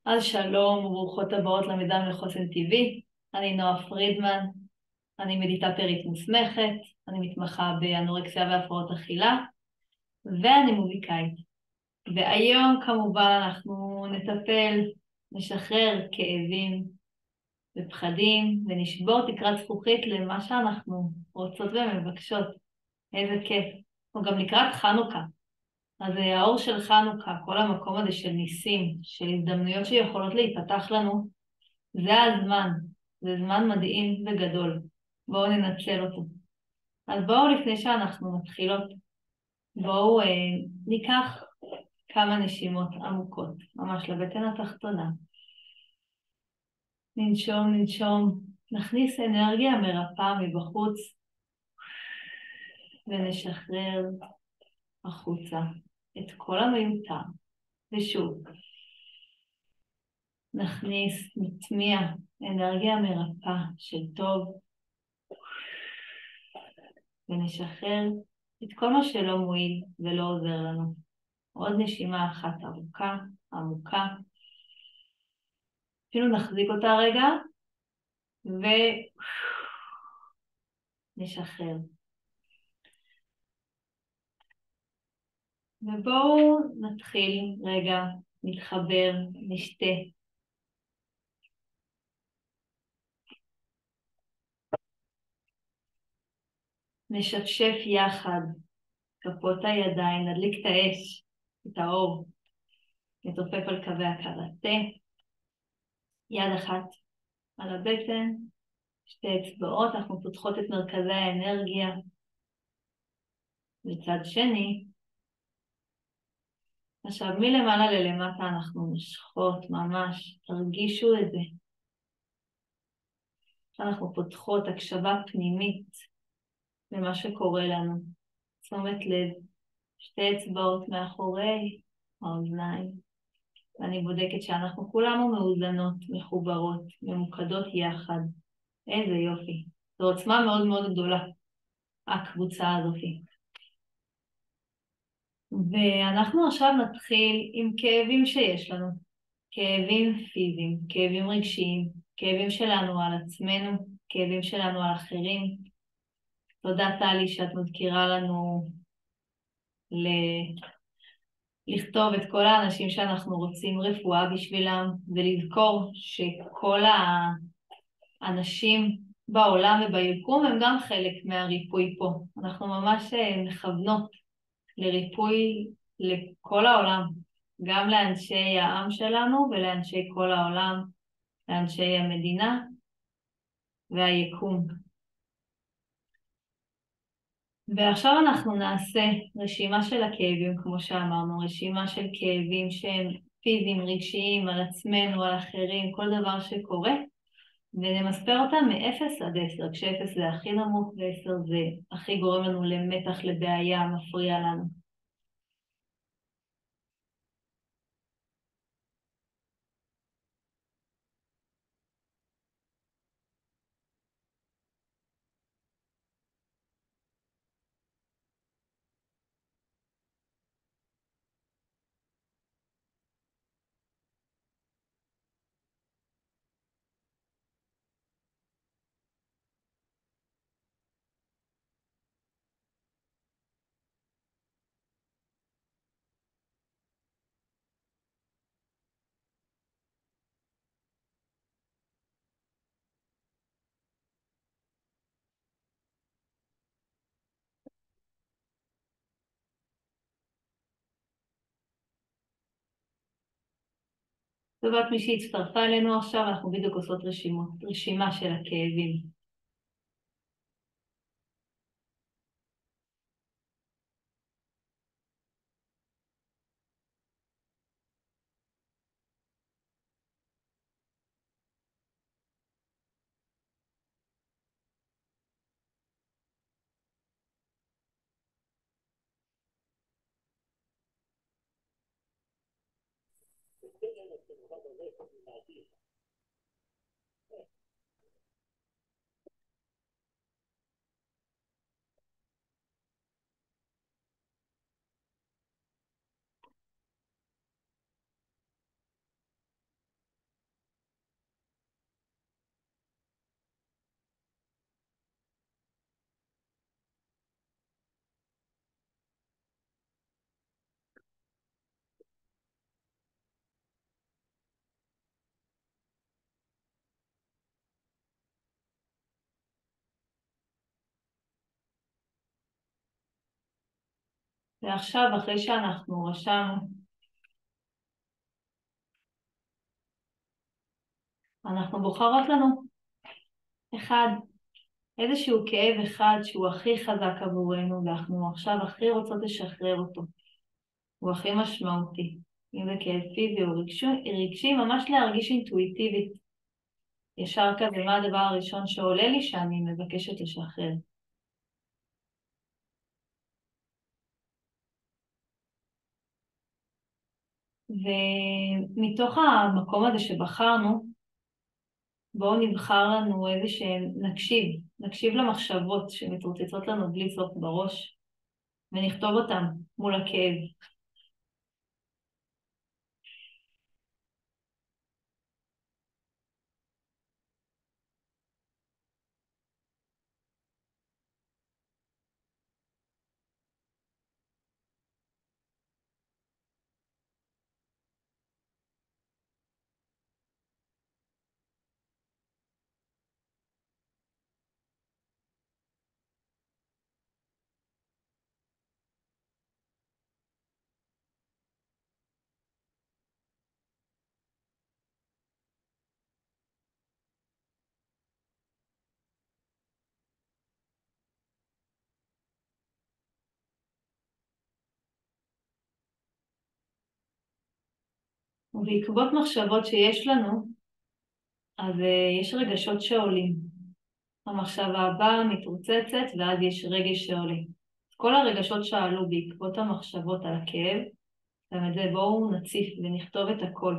אז שלום וברוכות הבאות למיזם לחוסן טבעי. אני נועה פרידמן, אני מדיטטורית מוסמכת, אני מתמחה באנורקסיה והפרעות אכילה, ואני מוזיקאית. והיום כמובן אנחנו נטפל, נשחרר כאבים ופחדים, ונשבור תקרת זכוכית למה שאנחנו רוצות ומבקשות. איזה כיף. אנחנו גם לקראת חנוכה. אז האור של חנוכה, כל המקום הזה של ניסים, של הזדמנויות שיכולות להיפתח לנו, זה הזמן. זה זמן מדהים וגדול. בואו ננצל אותו. אז בואו לפני שאנחנו מתחילות, בואו ניקח כמה נשימות עמוקות, ממש לבטן התחתונה. ננשום, ננשום, נכניס אנרגיה מרפאה מבחוץ, ונשחרר החוצה את כל המיותר. ושוב, נכניס, נטמיע אנרגיה מרפאה של טוב, ונשחרר את כל מה שלא מועיל ולא עוזר לנו. עוד נשימה אחת ארוכה, עמוקה. אפילו נחזיק אותה רגע, ונשחרר. ובואו נתחיל רגע, נתחבר, נשתה. נשפשף יחד כפות הידיים, נדליק את האש, את האור, נתופף על קווי הקרטה, יד אחת על הבטן, שתי אצבעות, אנחנו פותחות את מרכזי האנרגיה. מצד שני, עכשיו מלמעלה ללמטה אנחנו נושכות ממש, תרגישו את זה. אנחנו פותחות הקשבה פנימית למה שקורה לנו. תשומת לב, שתי אצבעות מאחורי האוזניים. ואני בודקת שאנחנו כולנו מאוזנות, מחוברות, ממוקדות יחד. איזה יופי. זו עוצמה מאוד מאוד גדולה, הקבוצה הזאת. ואנחנו עכשיו נתחיל עם כאבים שיש לנו. כאבים פיזיים, כאבים רגשיים, כאבים שלנו על עצמנו, כאבים שלנו על אחרים. תודה טלי שאת מזכירה לנו לכתוב את כל האנשים שאנחנו רוצים רפואה בשבילם, ולזכור שכל האנשים בעולם וביקום הם גם חלק מהריפוי פה. אנחנו ממש מכוונות לריפוי לכל העולם, גם לאנשי העם שלנו ולאנשי כל העולם, לאנשי המדינה והיקום. ועכשיו אנחנו נעשה רשימה של הכאבים, כמו שאמרנו, רשימה של כאבים שהם פיזיים, רגשיים, על עצמנו, על אחרים, כל דבר שקורה, ונמספר אותם מ-0 עד 10, כש-0 זה הכי נמוך ו-10 זה הכי גורם לנו למתח, לבעיה, מפריע לנו. לטובת מי שהצטרפה אלינו עכשיו, אנחנו בדיוק עושות רשימה של הכאבים. ועכשיו, אחרי שאנחנו רשמנו, אנחנו בוחרות לנו אחד, איזשהו כאב אחד שהוא הכי חזק עבורנו, ואנחנו עכשיו הכי רוצות לשחרר אותו. הוא הכי משמעותי. אם זה כאב פיזי או רגשי, ממש להרגיש אינטואיטיבית. ישר כזה, מה הדבר הראשון שעולה לי שאני מבקשת לשחרר. ומתוך המקום הזה שבחרנו, בואו נבחר לנו איזה נקשיב למחשבות שמתרוצצות לנו בלי סוף בראש, ונכתוב אותם מול הכאב. ובעקבות מחשבות שיש לנו, אז יש רגשות שעולים. המחשבה הבאה מתרוצצת ואז יש רגש שעולה. כל הרגשות שעלו בעקבות המחשבות על הכאב, גם את זה בואו נציף ונכתוב את הכל.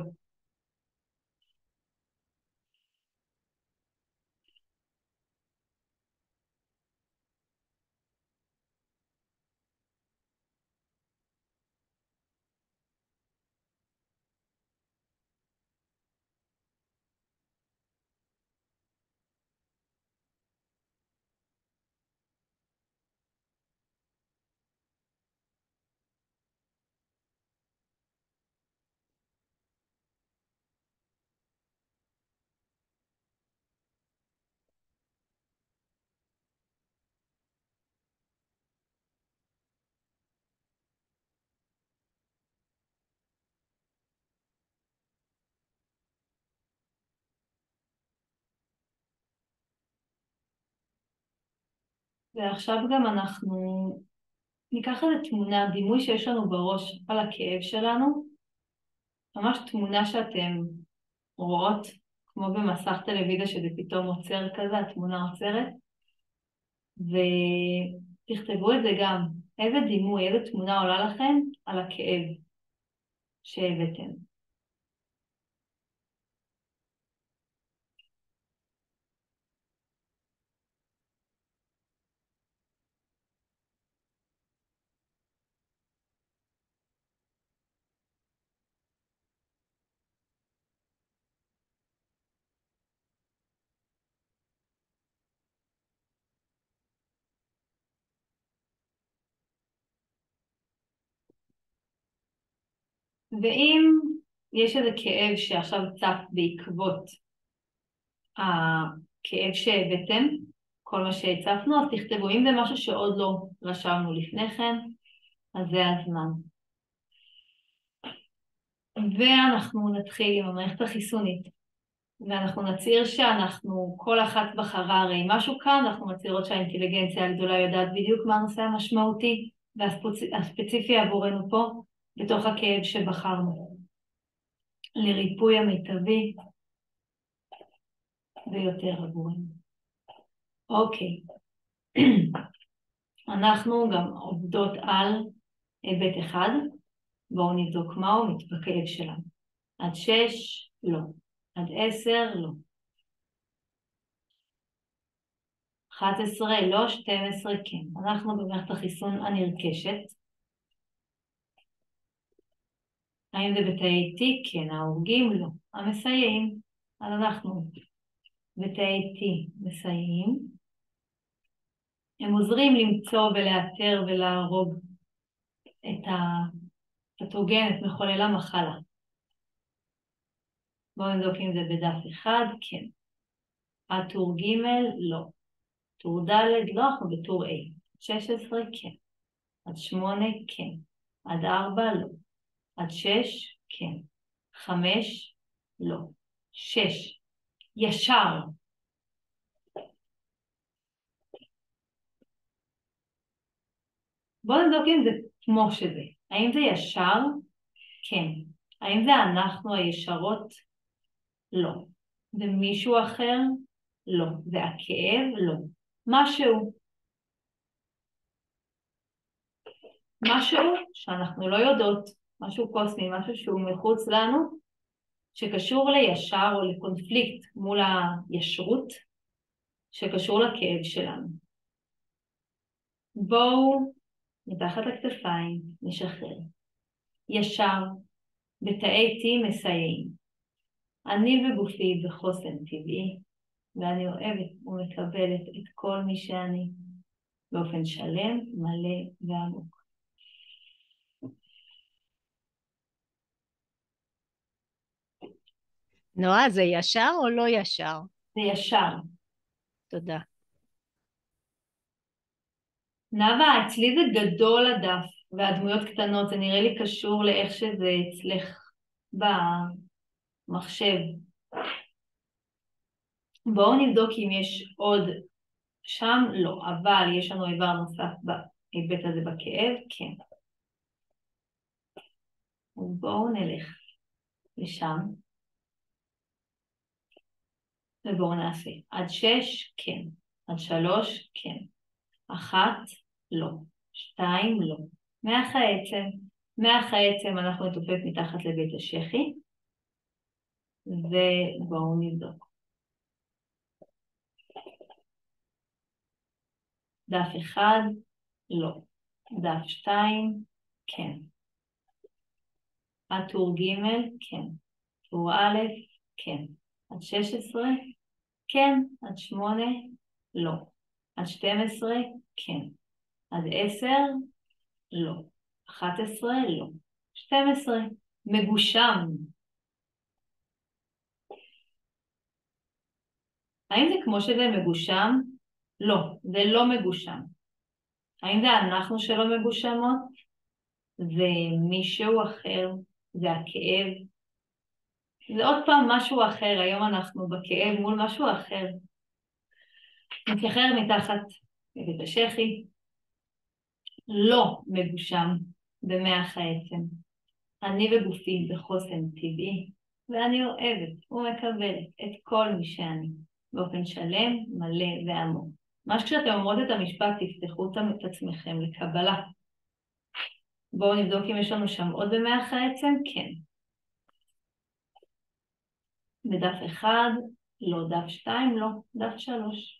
ועכשיו גם אנחנו ניקח איזו תמונה, דימוי שיש לנו בראש על הכאב שלנו, ממש תמונה שאתם רואות, כמו במסך טלוויזיה שזה פתאום עוצר כזה, התמונה עוצרת, ותכתבו את זה גם, איזה דימוי, איזה תמונה עולה לכם על הכאב שהבאתם. ואם יש איזה כאב שעכשיו צף בעקבות הכאב שהבאתם, כל מה שהצפנו, אז תכתבו. אם זה משהו שעוד לא רשמנו לפני כן, אז זה הזמן. ואנחנו נתחיל עם המערכת החיסונית. ואנחנו נצהיר שאנחנו, כל אחת בחרה הרי משהו כאן, אנחנו מצהירות שהאינטליגנציה הגדולה יודעת בדיוק מה הנושא המשמעותי והספציפי עבורנו פה, בתוך הכאב שבחרנו. לריפוי המיטבי ויותר עבורנו. אוקיי. אנחנו גם עובדות על היבט אחד, בואו נבדוק מהו מתבקב שלנו. עד 6, לא. עד 10, לא. 11, לא. 12, כן. אנחנו במערכת החיסון הנרכשת. האם זה בתאי T? כן. ההורגים? לא. המסייעים? אז אנחנו בתאי T מסייעים. הם עוזרים למצוא ולאתר ולהרוג את הפתוגן, את מחולל המחלה. בואו נבדוק אם זה בדף 1, כן. הטור ג' לא. טור ד' לא, אנחנו בטור A. 16, כן. עד 8, כן. עד 4, לא. עד 6, כן. 5, לא. 6, ישר. בואו נבדוק אם זה כמו שזה. האם זה ישר? כן. האם זה אנחנו הישרות? לא. זה מישהו אחר? לא. זה הכאב? לא. משהו. משהו שאנחנו לא יודעות, משהו קוסמי, משהו שהוא מחוץ לנו, שקשור לישר או לקונפליקט מול הישרות, שקשור לכאב שלנו. בואו מתחת לכתפיים, נשחרר. ישר, בתאי T מסייעים. אני וגופי בחוסן טבעי, ואני אוהבת ומקבלת את כל מי שאני, באופן שלם, מלא ועמוק. נועה, זה ישר או לא ישר? זה ישר. תודה. נאווה, אצלי זה גדול הדף, והדמויות קטנות, זה נראה לי קשור לאיך שזה אצלך במחשב. בואו נבדוק אם יש עוד שם, לא, אבל יש לנו איבר נוסף בהיבט הזה בכאב, כן. אז בואו נלך לשם, ובואו נעשה. עד 6, כן. עד 3, כן. 1, לא. 2, לא. מח העצם. מח העצם אנחנו נתופף מתחת לבית השחי, ובואו נבדוק. דף 1, לא. דף 2, כן. עד טור ג', כן. טור א', כן. עד 16, כן. עד 8, לא. עד 12, כן. עד 10, לא. 11, לא. 12, מגושם. האם זה כמו שזה מגושם? לא, זה לא מגושם. האם זה אנחנו שלא מגושמות? זה מישהו אחר? זה הכאב? זה עוד פעם משהו אחר, היום אנחנו בכאב מול משהו אחר. נשחרר מתחת לבית השחי, לא מגושם במח העצם. אני וגופי בחוסן טבעי, ואני אוהבת ומקבלת את כל מי שאני, באופן שלם, מלא ועמוק. ממש כשאתם אומרות את המשפט, תפתחו את עצמכם לקבלה. בואו נבדוק אם יש לנו שם עוד במח העצם, כן. בדף 1, לא. דף 2, לא. דף 3.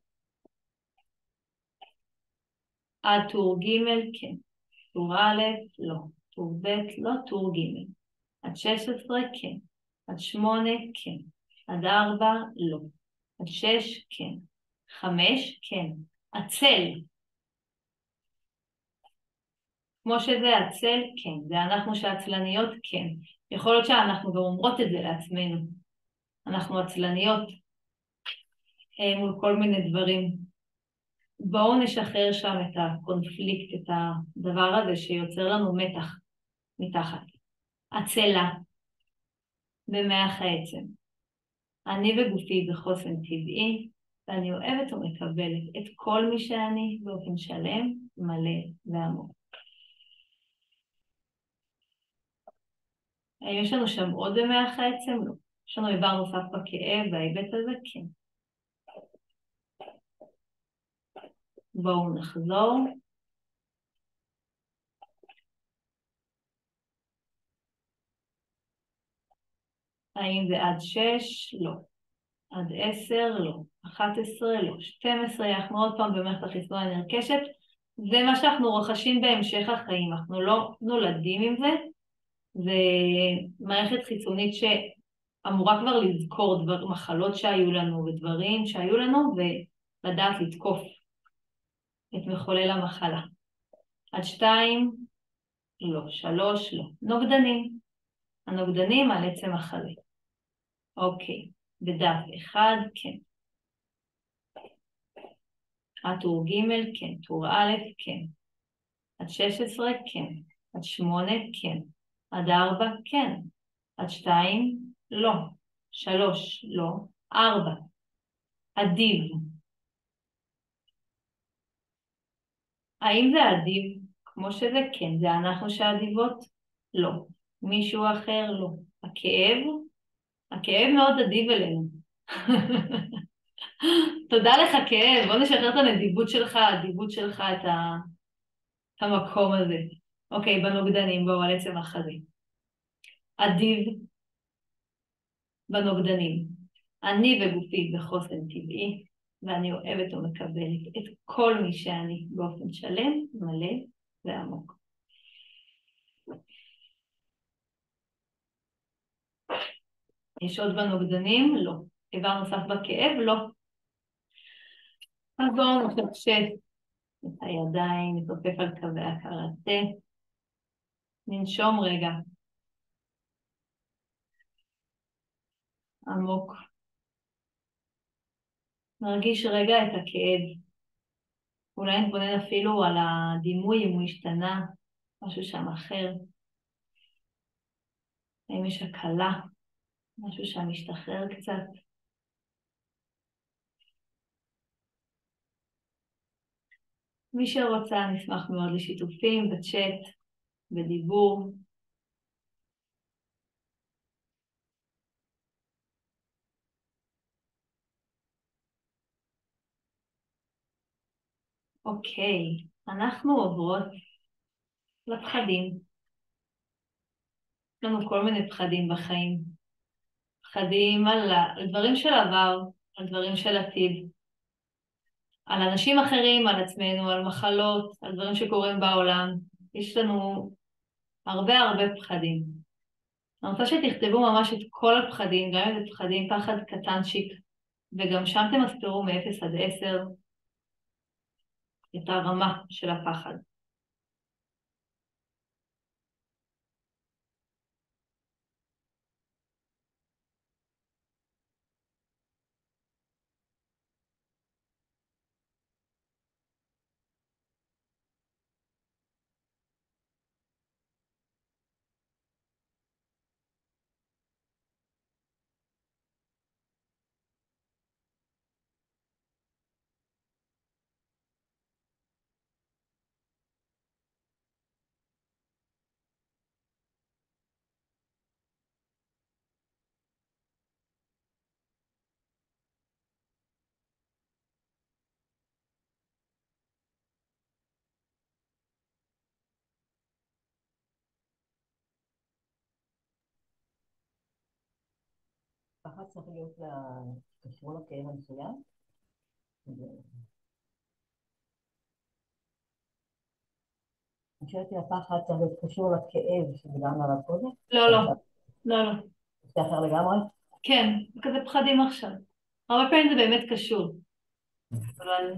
עד טור ג', כן. טור א', לא. טור ב', לא. טור ג'. עד 16, כן. עד 8, כן. עד 4, לא. עד 6, כן. 5, כן. עצל. כמו שזה עצל, כן. זה אנחנו שעצלניות, כן. יכול להיות שאנחנו גם אומרות את זה לעצמנו. אנחנו עצלניות מול כל מיני דברים. בואו נשחרר שם את הקונפליקט, את הדבר הזה שיוצר לנו מתח מתחת. עצלה במח העצם. אני וגופי בחוסן טבעי, ואני אוהבת ומקבלת את כל מי שאני באופן שלם, מלא ועמוק. האם יש לנו שם עוד במח העצם? לא. יש לנו איבר נוסף בכאב, בהיבט הזה? כן. בואו נחזור. האם זה עד 6? לא. עד 10? לא. 11? לא. 12? אנחנו עוד פעם במערכת החיסון הנרכשת. זה מה שאנחנו רוכשים בהמשך החיים. אנחנו לא נולדים עם זה. זה מערכת חיצונית שאמורה כבר לזכור מחלות שהיו לנו ודברים שהיו לנו ולדעת לתקוף את מחולל המחלה. עד 2? לא. 3? לא. נוגדנים. הנוגדנים על עצם החלה. אוקיי. בדף 1, כן. טור ג', כן. טור א', כן. עד 16 כן. עד 8 כן. עד 4 כן. עד 2 לא. 3 לא. 4 אדיב. האם זה אדיב? כמו שזה כן. זה אנחנו שאדיבות? לא. מישהו אחר? לא. הכאב? הכאב מאוד אדיב אלינו. תודה לך כאב, בוא נשחרר את הנדיבות שלך, האדיבות שלך, את המקום הזה. אוקיי, בנוגדנים, בואו על עצם החזית. אדיב בנוגדנים. אני וגופי בחוסן טבעי, ואני אוהבת ומקבלת את כל מי שאני באופן שלם, מלא ועמוק. יש עוד בנוגדנים? לא. איבר נוסף בכאב? לא. אז בואו נשפשף את הידיים, נתופף על קווי הקראטה. ננשום רגע. עמוק. נרגיש רגע את הכאב. אולי נתבונן אפילו על הדימוי, אם הוא השתנה, משהו שם אחר. האם יש הקלה, משהו שם משתחרר קצת. מי שרוצה, נשמח מאוד לשיתופים, בצ'אט, בדיבור. אוקיי, אנחנו עוברות לפחדים. יש לנו כל מיני פחדים בחיים. פחדים על דברים של עבר, על דברים של עתיד, על אנשים אחרים, על עצמנו, על מחלות, על דברים שקורים בעולם. יש לנו הרבה הרבה פחדים. אני רוצה שתכתבו ממש את כל הפחדים, גם אם זה פחדים, פחד קטנצ'יק, וגם שם תמספרו מ-0 עד 10 את הרמה של הפחד. פחד צריך להיות קשור לכאב המסוים? אני חושבת שהפחד צריך להיות קשור לכאב שדיברנו עליו קודם. לא, לא, לא, לא. זה אחר לגמרי? כן, זה כזה פחדים עכשיו. הרבה פעמים זה באמת קשור. אבל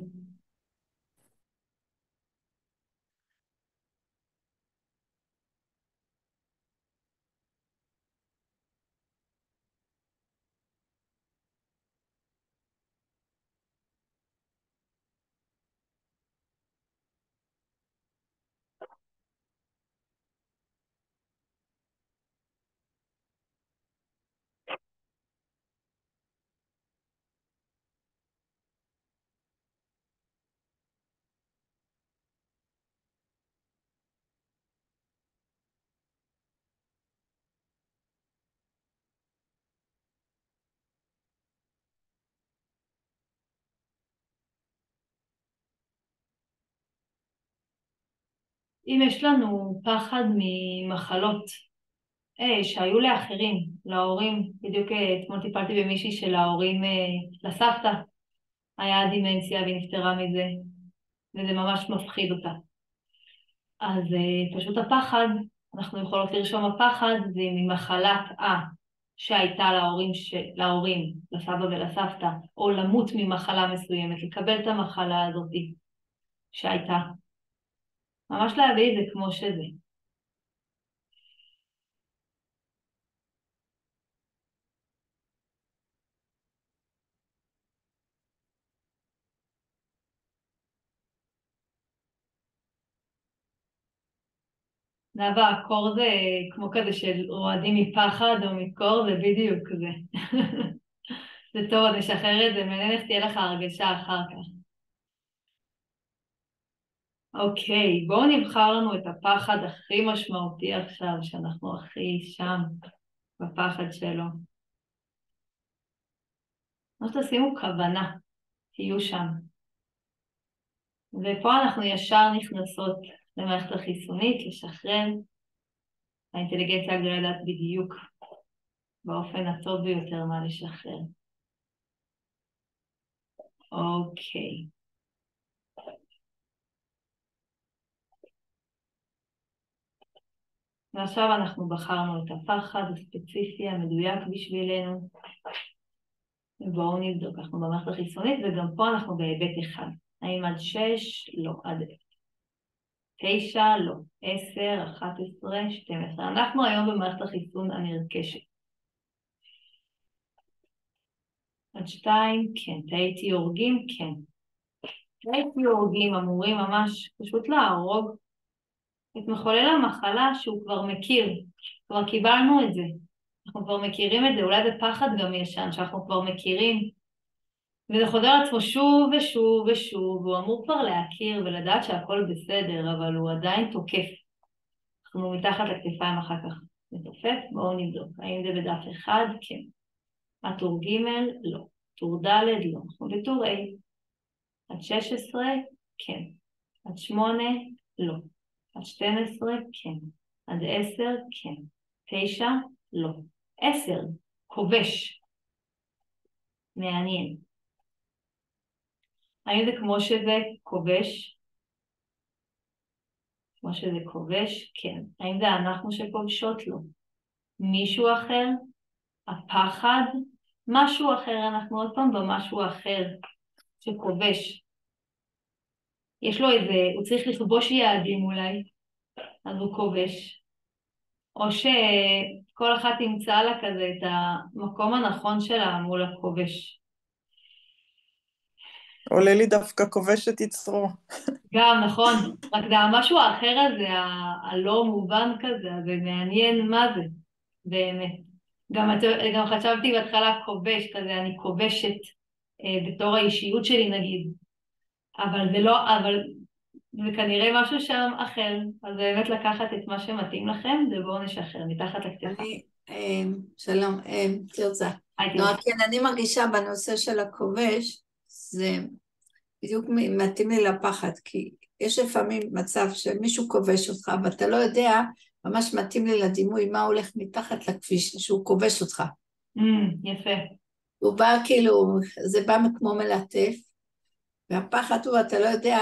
אם יש לנו פחד ממחלות שהיו לאחרים, להורים, בדיוק אתמול טיפלתי במישהי שלהורים, לסבתא, היה דימנציה והיא נפטרה מזה, וזה ממש מפחיד אותה. אז פשוט הפחד, אנחנו יכולות לרשום הפחד, זה ממחלת שהייתה להורים, לסבא ולסבתא, או למות ממחלה מסוימת, לקבל את המחלה הזאת שהייתה. ממש להביא את זה כמו שזה. נאווה, הקור זה כמו כזה של רועדים מפחד או מקור, זה בדיוק זה. זה טוב, אז נשחרר את זה, מעניין איך תהיה לך הרגשה אחר כך. אוקיי, בואו נבחר לנו את הפחד הכי משמעותי עכשיו, שאנחנו הכי שם, בפחד שלו. אז תשימו כוונה, תהיו שם. ופה אנחנו ישר נכנסות למערכת החיסונית, לשחרר. האינטליגנציה הגדולה לדעת בדיוק באופן הטוב ביותר מה לשחרר. אוקיי. ועכשיו אנחנו בחרנו את הפחד הספציפי המדויק בשבילנו. ובואו נבדוק, אנחנו במערכת החיסונית וגם פה אנחנו בהיבט אחד. האם עד 6? לא. עד 9? לא. 10, 11, 12. אנחנו היום במערכת החיסון הנרכשת. עד 2? כן. תאי הורגים? כן. תאי הורגים אמורים ממש פשוט להרוג את מחולל המחלה שהוא כבר מכיר. כבר קיבלנו את זה. אנחנו כבר מכירים את זה, אולי בפחד גם ישן שאנחנו כבר מכירים. וזה חוזר עצמו שוב ושוב ושוב, והוא אמור כבר להכיר ולדעת שהכל בסדר, אבל הוא עדיין תוקף. אנחנו מתחת לכתפיים אחר כך נתופף, בואו נבדוק. האם זה בדף 1? כן. הטור ג'? לא. טור ד'? לא. אנחנו בטור A. עד 16? כן. עד 8? לא. עד 12? כן. עד 10? כן. 9? לא. 10, כובש. מעניין. האם זה כמו שזה כובש? כמו שזה כובש? כן. האם זה אנחנו שכובשות? לא. מישהו אחר? הפחד? משהו אחר, אנחנו עוד פעם במשהו אחר שכובש. יש לו איזה, הוא צריך לכבוש יעדים אולי, אז הוא כובש. או שכל אחת תמצא לה כזה את המקום הנכון שלה מול הכובש. עולה לי דווקא כובשת יצרו. גם, נכון. רק זה המשהו האחר הזה, הלא מובן כזה, זה מעניין מה זה, באמת. גם חשבתי בהתחלה כובש כזה, אני כובשת בתור האישיות שלי נגיד. אבל זה לא, אבל זה כנראה משהו שם אחר. אז באמת לקחת את מה שמתאים לכם, ובואו נשחרר, מתחת לכתפה. שלום, תרצה. נורא, כן, אני מרגישה בנושא של הכובש, זה בדיוק מתאים לי לפחד, כי יש לפעמים מצב שמישהו כובש אותך, ואתה לא יודע, ממש מתאים לי לדימוי מה הולך מתחת לכביש, שהוא כובש אותך. יפה. הוא בא כאילו, זה בא כמו מלטף, והפחד הוא, אתה לא יודע,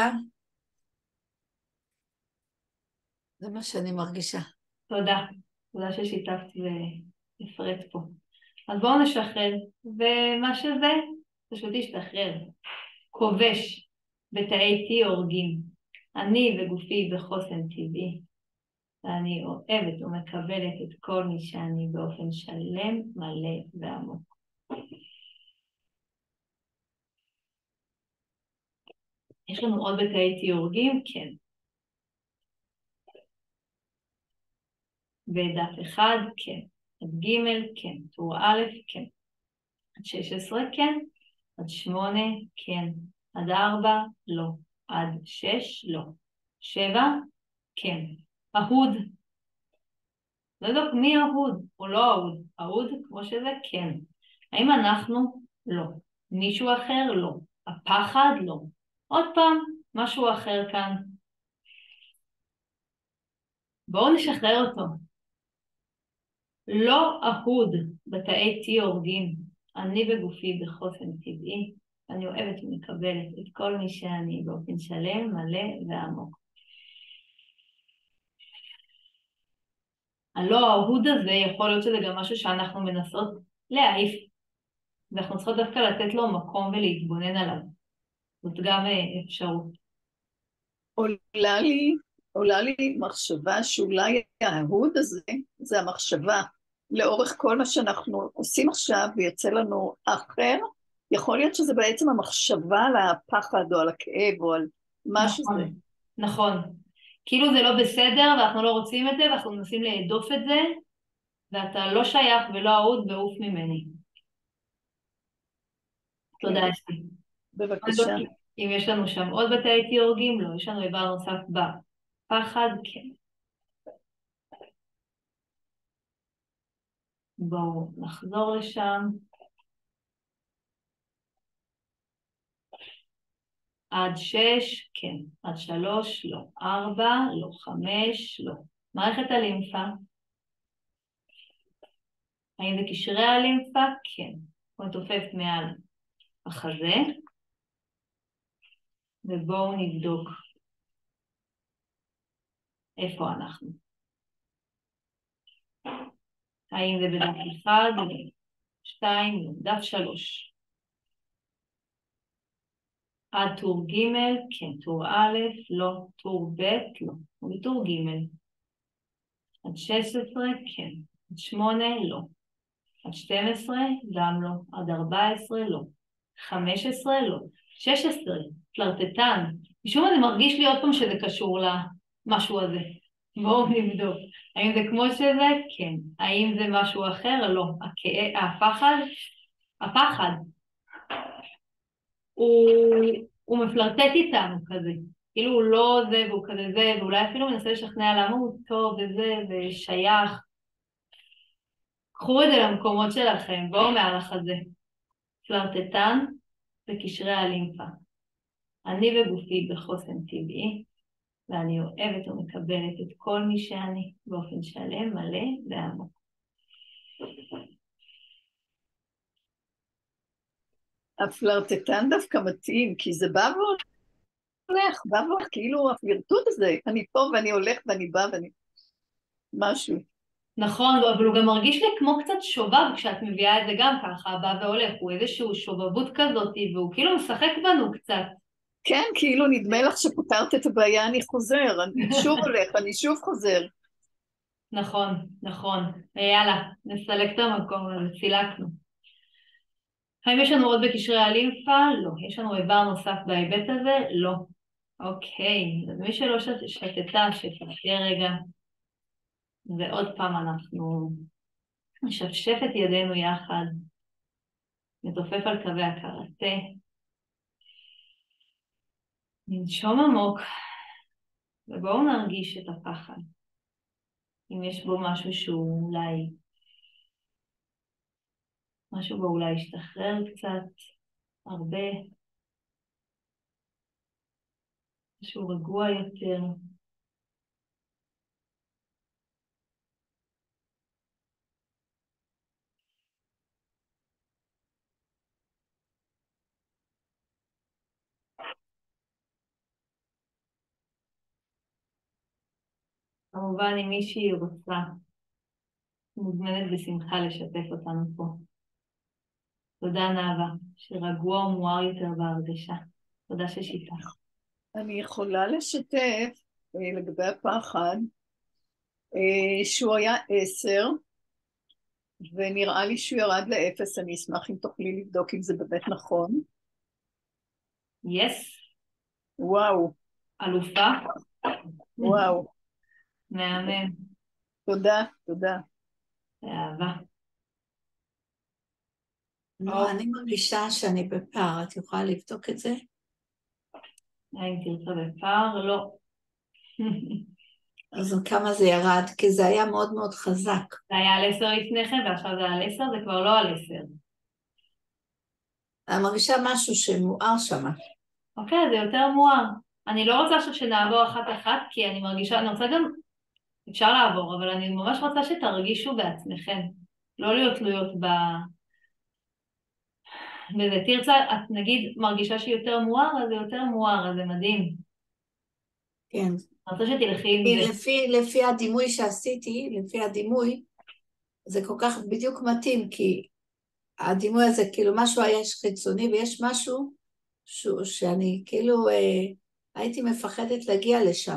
זה מה שאני מרגישה. תודה. תודה ששיתפת והפרט פה. אז בואו נשחרר, ומה שזה, פשוט תשתחרר. כובש בתאי T הורגים. אני וגופי בחוסן טבעי, ואני אוהבת ומקבלת את כל מי שאני באופן שלם, מלא ועמוק. יש לנו עוד בתאי T הורגים? כן. בדף 1? כן. עד ג'? כן. טור א'? כן. עד 16? כן. עד 8? כן. עד 4? לא. עד 6? לא. 7? כן. אהוד. לא יודעת מי אהוד, הוא לא אהוד. אהוד כמו שזה? כן. האם אנחנו? לא. מישהו אחר? לא. הפחד? לא. עוד פעם, משהו אחר כאן. בואו נשחרר אותו. לא אהוד בתאי T הורגים. אני בגופי בחוסן טבעי. אני אוהבת ומקבלת את כל מי שאני באופן שלם, מלא ועמוק. הלא האהוד הזה יכול להיות שזה גם משהו שאנחנו מנסות להעיף. ואנחנו צריכות דווקא לתת לו מקום ולהתבונן עליו. זאת גם אפשרות. עולה לי מחשבה שאולי האהוד הזה, זה המחשבה. לאורך כל מה שאנחנו עושים עכשיו ויצא לנו אחר, יכול להיות שזה בעצם המחשבה על הפחד או על הכאב או על מה שזה. נכון. כאילו זה לא בסדר ואנחנו לא רוצים את זה ואנחנו מנסים להדוף את זה, ואתה לא שייך ולא אהוד ועוף ממני. תודה אסתי. בבקשה. אם יש לנו שם עוד בתי הייתי הורגים, לא, יש לנו איבר נוסף בפחד, כן. בואו נחזור לשם. עד 6, כן. עד 3, לא. 4, לא. 5, לא. מערכת הלימפה. האם זה קשרי הלימפה? כן. הוא מתופף מעל החזה. ובואו נבדוק איפה אנחנו. האם זה בדף 1, 2, דף 3. עד טור ג', כן. טור א', לא. טור ב', לא. וטור ג'. עד 16, כן. עד 8, לא. עד 12, גם לא. עד 14, לא. 15, לא. 16, פלרטטן. משום מה זה מרגיש לי עוד פעם שזה קשור למשהו הזה. בואו נבדוק. האם זה כמו שזה? כן. האם זה משהו אחר? לא. הפחד. הוא מפלרטט איתנו כזה. כאילו הוא לא זה והוא כזה זה, ואולי אפילו מנסה לשכנע למה הוא טוב וזה ושייך. קחו את זה למקומות שלכם, בואו מעל החזה. פלרטטן וקשרי הלימפה. אני וגופי בחוסן טבעי, ואני אוהבת ומקבלת את כל מי שאני באופן שלם, מלא ועמוק. הפלרטטן דווקא מתאים, כי זה בא והולך, כאילו הפלירטוט הזה, אני פה ואני הולך ואני בא ואני... משהו. נכון, אבל הוא גם מרגיש לי כמו קצת שובב כשאת מביאה את זה גם ככה, בא והולך, הוא איזשהו שובבות כזאת, והוא כאילו משחק בנו קצת. כן, כאילו נדמה לך שפותרת את הבעיה, אני חוזר, אני שוב הולך, אני שוב חוזר. נכון, נכון. יאללה, נסלק את המקום הזה, צילקנו. האם יש לנו עוד בקשרי הלימפה? לא. יש לנו איבר נוסף בהיבט הזה? לא. אוקיי, אז מי שלא שתתה, שתהיה רגע. ועוד פעם אנחנו נשפשף את ידינו יחד, נתופף על קווי הקראטה, ננשום עמוק, ובואו נרגיש את הפחד. אם יש בו משהו שהוא אולי, משהו בו אולי ישתחרר קצת, הרבה, משהו רגוע יותר. כמובן, אם מישהי רוצה, מוזמנת בשמחה לשתף אותנו פה. תודה נאווה, שרגוע ומואר יותר בהרגשה. תודה ששיתף. אני יכולה לשתף לגבי הפחד, שהוא היה 10, ונראה לי שהוא ירד ל0, אני אשמח אם תוכלי לבדוק אם זה באמת נכון. יס. וואו. אלופה. וואו. מהמם. תודה, תודה. אהבה. לא, אני מרגישה שאני בפער, את יכולה לבדוק את זה? האם תרצה בפער? לא. אז כמה זה ירד? כי זה היה מאוד מאוד חזק. זה היה על 10 לפני כן, ועכשיו זה על 10, זה כבר לא על 10. אני מרגישה משהו שמואר שם. אוקיי, זה יותר מואר. אני לא רוצה עכשיו שנעבור אחת-אחת, כי אני מרגישה, אני רוצה גם, אפשר לעבור, אבל אני ממש רוצה שתרגישו בעצמכם. לא להיות תלויות בזה. תרצה, את נגיד מרגישה שהיא יותר מואר, אז זה יותר מואר, אז זה מדהים. כן. אני רוצה שתלכי עם זה. לפי הדימוי שעשיתי, לפי הדימוי, זה כל כך בדיוק מתאים, כי הדימוי הזה, כאילו משהו יש חיצוני, ויש משהו שאני כאילו הייתי מפחדת להגיע לשם.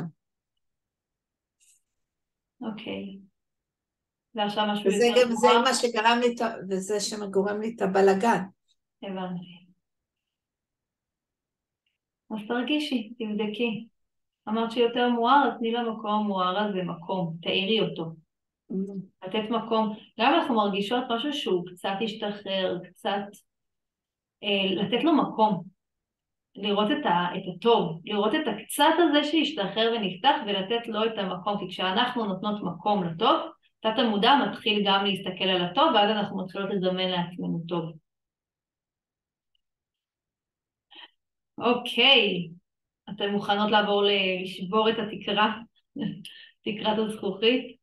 אוקיי. ועכשיו משהו וזה יותר גם, מואר. זה מה שגרם לי, וזה שגורם לי את הבלגן. הבנתי. אז תרגישי, תבדקי. אמרת שיותר מואר, אז תני למקום המואר הזה מקום, תאירי אותו. לתת מקום, גם אם אנחנו מרגישות משהו שהוא קצת השתחרר, קצת, לתת לו מקום, לראות את הטוב, לראות את הקצת הזה שהשתחרר ונפתח ולתת לו את המקום, כי כשאנחנו נותנות מקום לטוב, תת המודע מתחיל גם להסתכל על הטוב, ואז אנחנו מתחילות לזמן לעצמנו טוב. אוקיי, אתן מוכנות לעבור לשבור את התקרה, תקרת הזכוכית?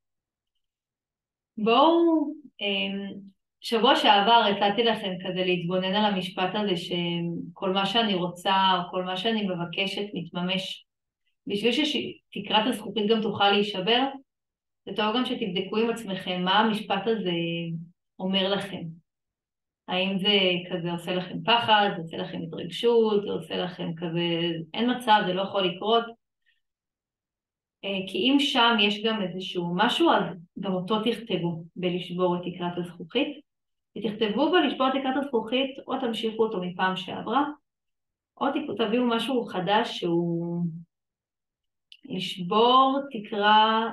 בואו, שבוע שעבר הצעתי לכם כזה להתבונן על המשפט הזה שכל מה שאני רוצה או כל מה שאני מבקשת מתממש. בשביל שתקרת הזכוכית גם תוכל להישבר, זה טוב גם שתבדקו עם עצמכם מה המשפט הזה אומר לכם. האם זה כזה עושה לכם פחד, זה עושה לכם התרגשות, זה עושה לכם כזה, אין מצב, זה לא יכול לקרות. כי אם שם יש גם איזשהו משהו, אז גם אותו תכתבו בלשבור את תקרת הזכוכית. ותכתבו בלשבור את תקרת הזכוכית, או תמשיכו אותו מפעם שעברה, או תביאו משהו חדש שהוא לשבור תקרה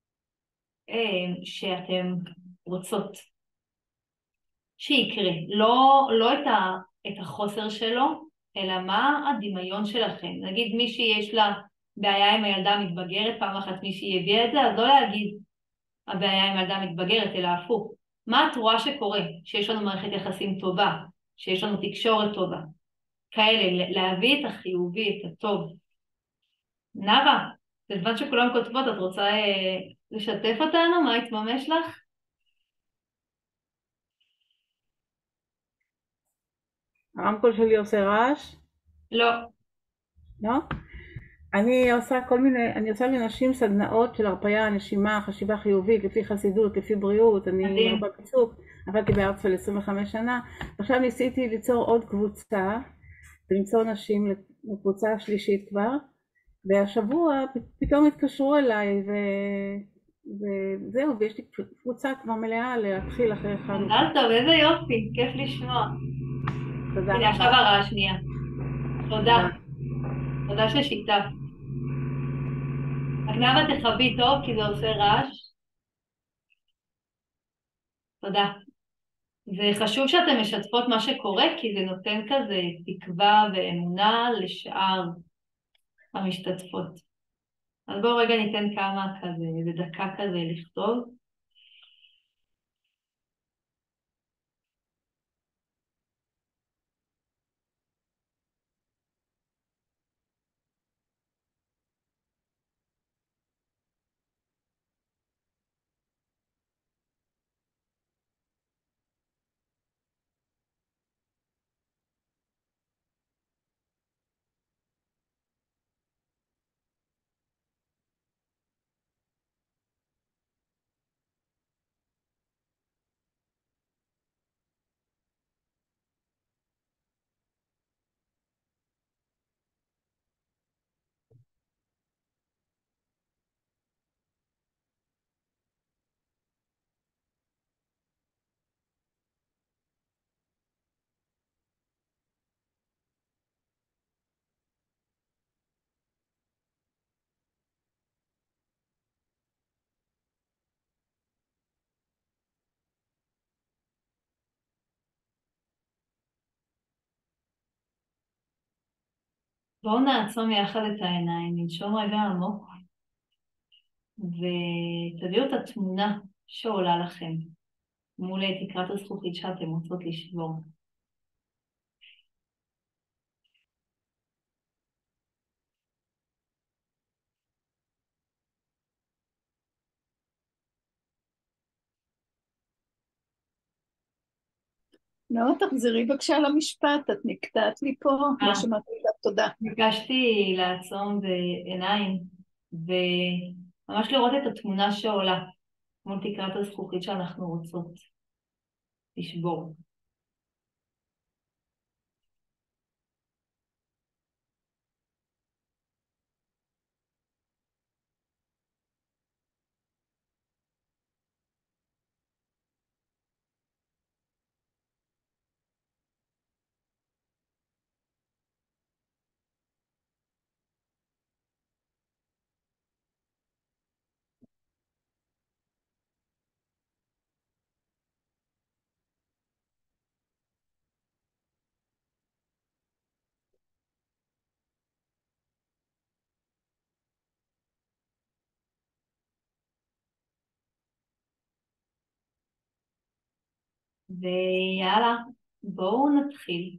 שאתם רוצות שיקרה. לא את החוסר שלו, אלא מה הדמיון שלכם. נגיד מישהי יש לה בעיה עם הילדה המתבגרת, פעם אחת מישהי הביאה את זה, אז לא להגיד הבעיה עם הילדה המתבגרת, אלא הפוך. מה את רואה שקורה? שיש לנו מערכת יחסים טובה, שיש לנו תקשורת טובה. כאלה, להביא את החיובי, את הטוב. נאווה, בזמן שכולם כותבות, את רוצה לשתף אותנו? מה יתממש לך? הרמקול שלי עושה רעש? לא. לא? אני עושה לנשים סדנאות של הרפאיה, נשימה, חשיבה חיובית, לפי חסידות, לפי בריאות, אני מרפאה בעיסוק, עבדתי בארצפלד 25 שנה, עכשיו ניסיתי ליצור עוד קבוצה, ולמצוא נשים לקבוצה השלישית כבר, והשבוע פתאום התקשרו אליי, וזהו, ויש לי קבוצה כבר מלאה להתחיל אחרי אחד. מזל טוב, איזה יופי, כיף לשמוע. תודה הנה, עכשיו הרעש שנייה. תודה. תודה ששיתף. רק נאווה תחבי טוב, כי זה עושה רעש. תודה. זה חשוב שאתם משתפות מה שקורה, כי זה נותן כזה תקווה ואמונה לשאר המשתתפות. אז בואו רגע ניתן כמה כזה, איזה דקה כזה לכתוב. בואו נעצום יחד את העיניים, ננשום רגע עמוק, ותביאו את התמונה שעולה לכם מול תקרת הזכוכית שאתם רוצות לשבור. נועה, תחזרי בבקשה למשפט, את נקטעת לי פה, לא שמעתי לך, תודה. ביקשתי לעצום בעיניים, וממש לראות את התמונה שעולה מול תקרת הזכוכית שאנחנו רוצות לשבור. ויאללה, בואו נתחיל.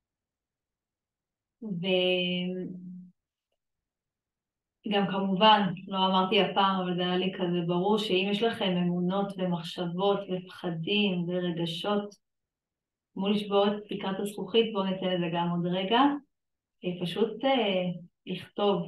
וגם כמובן, לא אמרתי הפעם, אבל זה היה לי כזה ברור, שאם יש לכם אמונות ומחשבות ופחדים ורגשות, מול לשבור את תקרת הזכוכית, בואו ניתן לזה גם עוד רגע, פשוט לכתוב.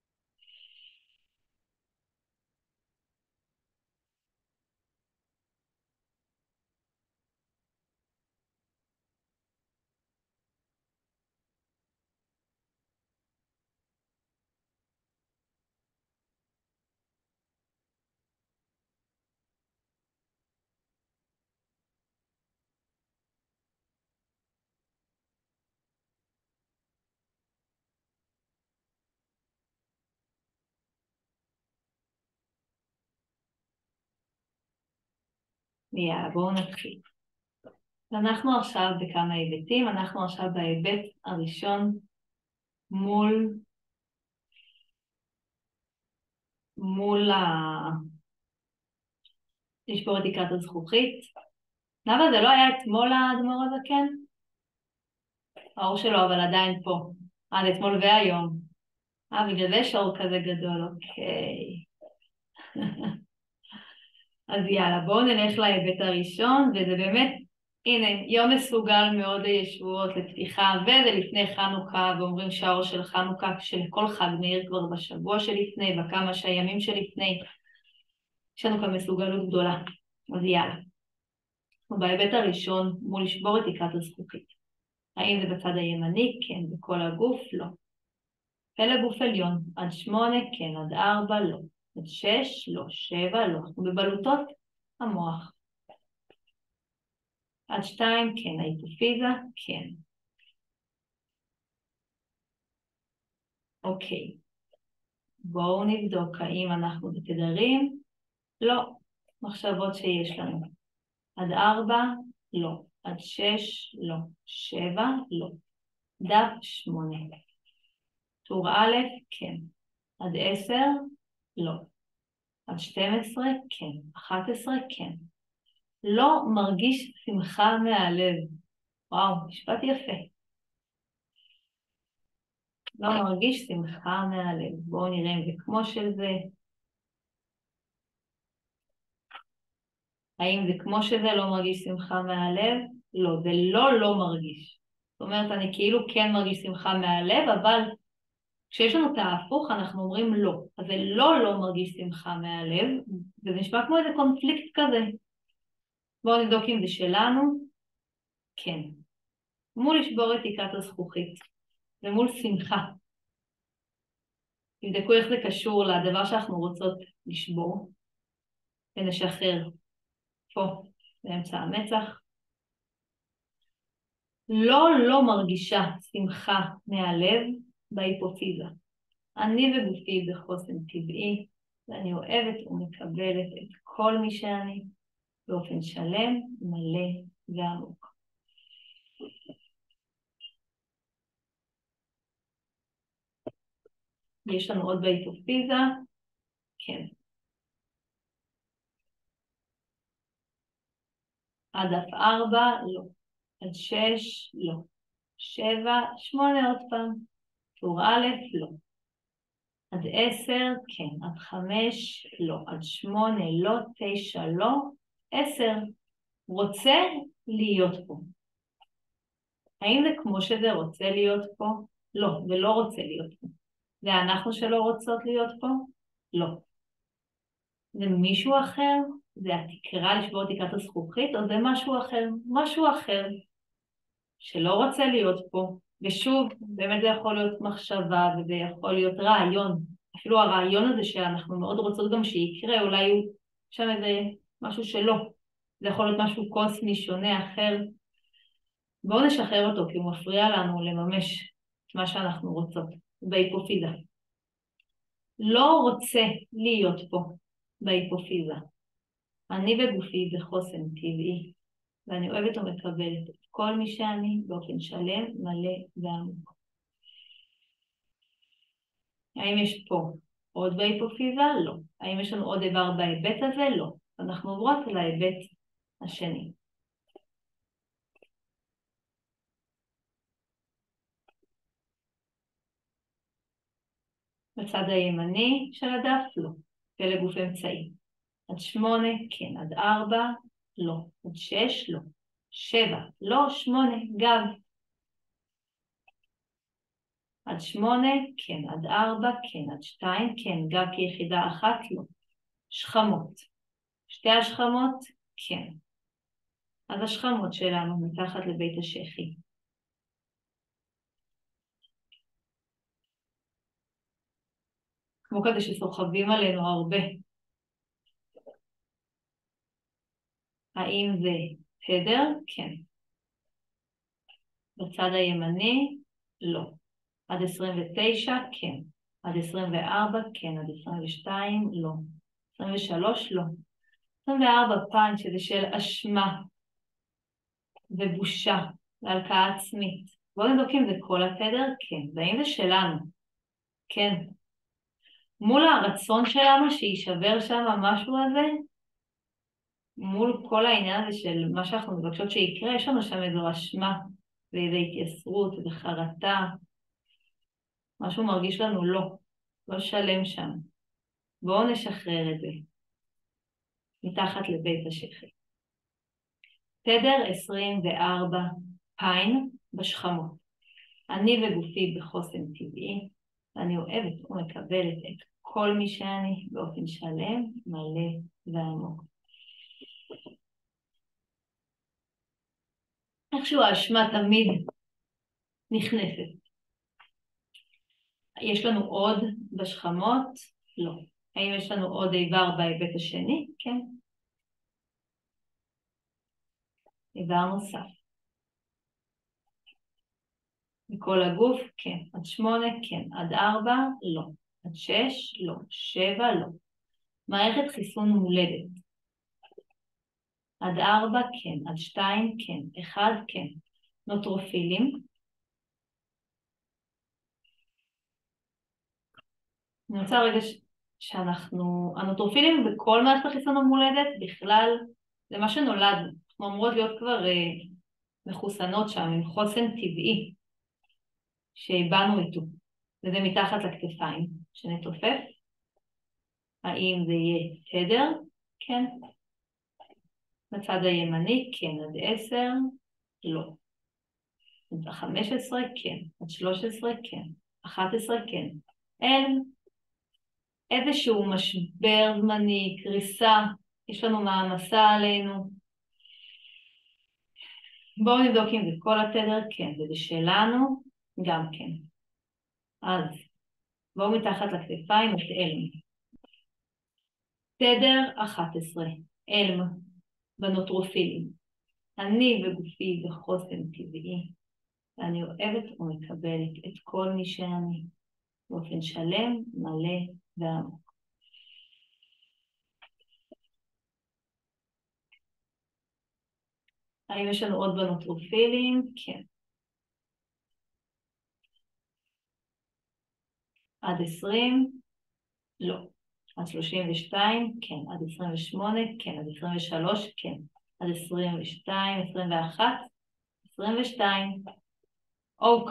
יאללה, בואו נתחיל. אנחנו עכשיו בכמה היבטים, אנחנו עכשיו בהיבט הראשון מול לשבור את תקרת הזכוכית. נאווה, זה לא היה אתמול האדמו"ר הזה, כן? האור שלו אבל עדיין פה. זה אתמול והיום. בגלל זה יש אור כזה גדול, אוקיי. אז יאללה, בואו נלך להיבט הראשון, וזה באמת, הנה, יום מסוגל מאוד הישועות לפתיחה, וזה לפני חנוכה, ואומרים שהאור של חנוכה, של כל חג מאיר כבר בשבוע שלפני, בכמה שהימים שלפני, יש לנו כאן מסוגלות גדולה. אז יאללה. בהיבט הראשון, מול לשבור את תקרת הזכוכית. האם זה בצד הימני? כן. בכל הגוף? לא. פלג גוף עליון, עד 8, כן. עד 4, לא. עד 6, לא. 7, לא. ובבלוטות, המוח. עד 2, כן. ההיפופיזה, כן. אוקיי. בואו נבדוק האם אנחנו בתדרים. לא. מחשבות שיש לנו. עד 4, לא. עד 6, לא. 7, לא. דף 8. טור א', כן. עד 10, לא. עד 12, כן. 11, כן. לא מרגיש שמחה מהלב. וואו, משפט יפה. לא מרגיש שמחה מהלב. בואו נראה אם זה כמו של זה. האם זה כמו שזה לא מרגיש שמחה מהלב? לא, זה לא מרגיש. זאת אומרת, אני כאילו כן מרגיש שמחה מהלב, אבל כשיש לנו את ההפוך, אנחנו אומרים לא. אז זה לא מרגיש שמחה מהלב, וזה נשמע כמו איזה קונפליקט כזה. בואו נבדוק אם זה שלנו. כן. מול לשבור את תקרת הזכוכית, ומול שמחה. תבדקו איך זה קשור לדבר שאנחנו רוצות לשבור, ונשחרר. פה, באמצע המצח. לא מרגישה שמחה מהלב בהיפופיזה. אני וגופי בחוסן טבעי, ואני אוהבת ומקבלת את כל מי שאני, באופן שלם, מלא ועמוק. יש לנו עוד בהיפופיזה? כן. עד דף 4, לא. עד 6, לא. 7, 8 עוד פעם. טור א', לא. עד 10, כן. עד 5, לא. עד 8, לא. 9, לא. 10, רוצה להיות פה. האם זה כמו שזה רוצה להיות פה? לא, זה לא רוצה להיות פה. זה אנחנו שלא רוצות להיות פה? לא. זה מישהו אחר? זה התקרה לשבור תקרת הזכוכית, או זה משהו אחר? משהו אחר שלא רוצה להיות פה. ושוב, באמת זה יכול להיות מחשבה, וזה יכול להיות רעיון. אפילו הרעיון הזה שאנחנו מאוד רוצות גם שיקרה, אולי הוא שם איזה משהו שלא. זה יכול להיות משהו קוסמי, שונה, אחר. בואו נשחרר אותו, כי הוא מפריע לנו לממש את מה שאנחנו רוצות, בהיפופיזה. לא רוצה להיות פה, בהיפופיזה. אני בגופי בחוסן טבעי, ואני אוהבת ומקבלת את כל מי שאני באופן שלם, מלא ועמוק. האם יש פה עוד בהיפופיזה? לא. האם יש לנו עוד איבר בהיבט הזה? לא. אנחנו עוברות להיבט השני. בצד הימני של הדף, לא. פלג גוף אמצעי. עד 8, כן. עד 4, לא. עד 6, לא. 7, לא. 8, גב. עד 8, כן. עד 4, כן. עד 2, כן. גב כיחידה אחת, לא. שכמות. שתי השכמות, כן. אז השכמות שלנו מתחת לבית השחי. כמו כזה שסוחבים עלינו הרבה. האם זה תדר? כן. בצד הימני? לא. עד 29? כן. עד 24? כן. עד 22? לא. 23? לא. 24 פאנץ' שזה של אשמה ובושה והלקאה עצמית. בואו נבדוק אם זה כל התדר? כן. והאם זה שלנו? כן. מול הרצון שלנו שישבר שם המשהו הזה, מול כל העניין הזה של מה שאנחנו מבקשות שיקרה, יש לנו שם איזו אשמה ואיזו התייסרות וחרטה. משהו מרגיש לנו לא שלם שם. בואו נשחרר את זה. מתחת לבית השחי. תדר 24 פיין בשכמות. אני וגופי בחוסן טבעי, ואני אוהבת ומקבלת את כל מי שאני באופן שלם, מלא ועמוק. איכשהו האשמה תמיד נכנסת. יש לנו עוד בשכמות? לא. האם יש לנו עוד איבר בהיבט השני? כן. איבר נוסף. בכל הגוף? כן. עד 8? כן. עד 4? לא. עד 6? לא. 7? לא. מערכת חיסון מולדת. עד 4? כן. עד 2? כן. 1? כן. נוטרופילים. אני רוצה רגע שאנחנו, הנוטרופילים בכל מערכת החיסון המולדת בכלל, זה מה שנולד. אנחנו אמורות להיות כבר מחוסנות שם, עם חוסן טבעי, שהבנו איתו. וזה מתחת לכתפיים, שנתופף. האם זה יהיה תדר? כן. בצד הימני, כן. עד 10? לא. עד 15? כן. עד 13? כן. 11? כן. אין. איזשהו משבר זמני, קריסה, יש לנו מעמסה עלינו. בואו נבדוק אם זה כל התדר, כן, וזה שלנו, גם כן. אז בואו מתחת לכתפיים את אלם. תדר 11, אלם, בנוטרופילים. אני וגופי בחוסן טבעי, ואני אוהבת ומקבלת את כל מי שאני, באופן שלם, מלא ועמוק. האם יש לנו עוד בנוטרופילים? כן. עד 20? לא. עד 32? כן. עד 28? כן. עד 23? כן. עד 22? 21? 22? אוק.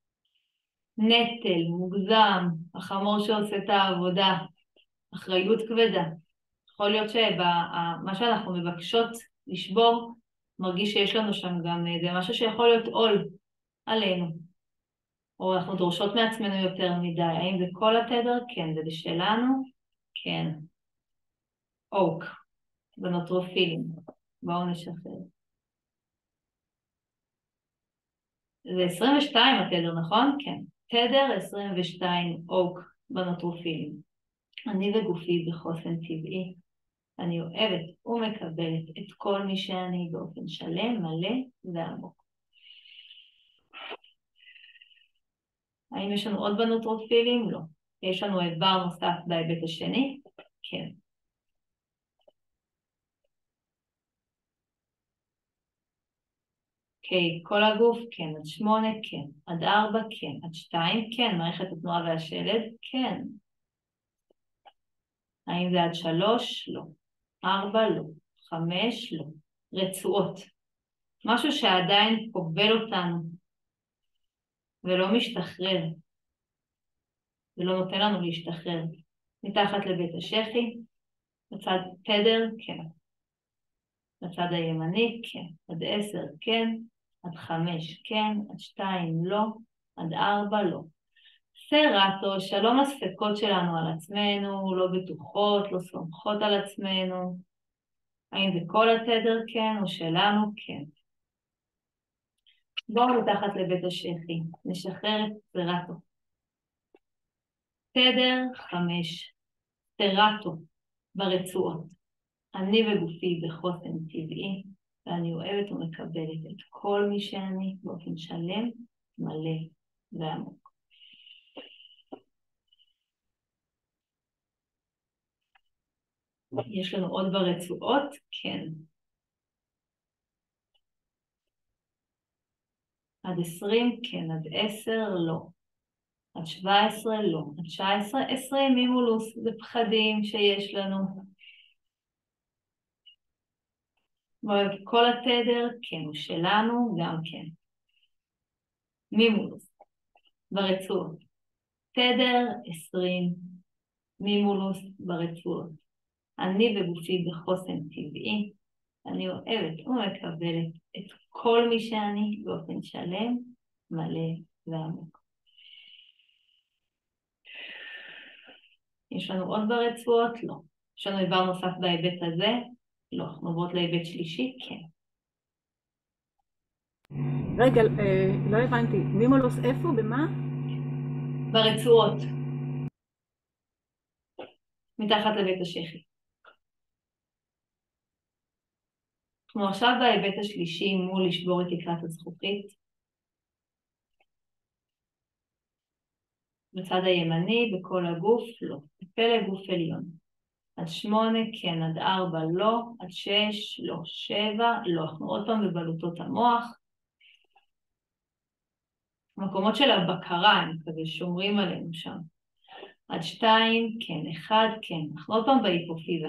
נטל, מוגזם, החמור שעושה את העבודה, אחריות כבדה. יכול להיות שמה שאנחנו מבקשות לשבור, מרגיש שיש לנו שם גם זה משהו שיכול להיות עול עלינו. או אנחנו דורשות מעצמנו יותר מדי. האם זה כל התדר? כן. זה בשלנו? כן. אוק. בנוטרופילים. בואו נשחרר. זה 22 התדר, נכון? כן. תדר 22 אוק בנוטרופילים. אני וגופי בחוסן טבעי. אני אוהבת ומקבלת את כל מי שאני באופן שלם, מלא ועמוק. האם יש לנו עוד בנוטרופילים? לא. יש לנו איבר נוסף בהיבט השני? כן. אוקיי, כל הגוף? כן. עד 8? כן. עד 4? כן. עד 2? כן. מערכת התנועה והשלד? כן. האם זה עד 3? לא. 4? לא. 5? לא. רצועות. משהו שעדיין כובל אותנו ולא משתחרר. זה לא נותן לנו להשתחרר. מתחת לבית השחי, בצד תדר, כן. בצד הימני, כן. עד 10, כן. עד 5, כן. עד 2, לא. עד 4, לא. סרטו, שלום הספקות שלנו על עצמנו, לא בטוחות, לא סומכות על עצמנו. האם זה כל התדר, כן, או שלנו, כן. בואו מתחת לבית השחי, נשחרר את סרטו. תדר 5, סרטו ברצועות. אני וגופי בחוסן טבעי, ואני אוהבת ומקבלת את כל מי שאני באופן שלם, מלא ועמוק. יש לנו עוד ברצועות? כן. עד 20? כן. עד 10? לא. עד 17? לא. עד 19? 20 מימולוס, זה פחדים שיש לנו. כל התדר, כן, הוא שלנו, גם כן. מימולוס, ברצועות. תדר 20, מימולוס ברצועות. אני וגופי בחוסן טבעי, אני אוהבת ומקבלת את כל מי שאני באופן שלם, מלא ועמוק. יש לנו עוד ברצועות? לא. יש לנו איבר נוסף בהיבט הזה? לא. אנחנו עוברות להיבט שלישי? כן. רגע, לא הבנתי. מימולוס איפה? במה? ברצועות. מתחת לבית השחי. אנחנו עכשיו בהיבט השלישי מול לשבור את תקרת הזכוכית. בצד הימני, בכל הגוף, לא. בפלג גוף עליון. עד 8, כן. עד 4, לא. עד 6, לא. 7, לא. אנחנו עוד פעם בבלוטות המוח. מקומות של הבקרה, הם כזה שומרים עלינו שם. עד 2, כן. 1, כן. אנחנו עוד פעם בהיפופיזה.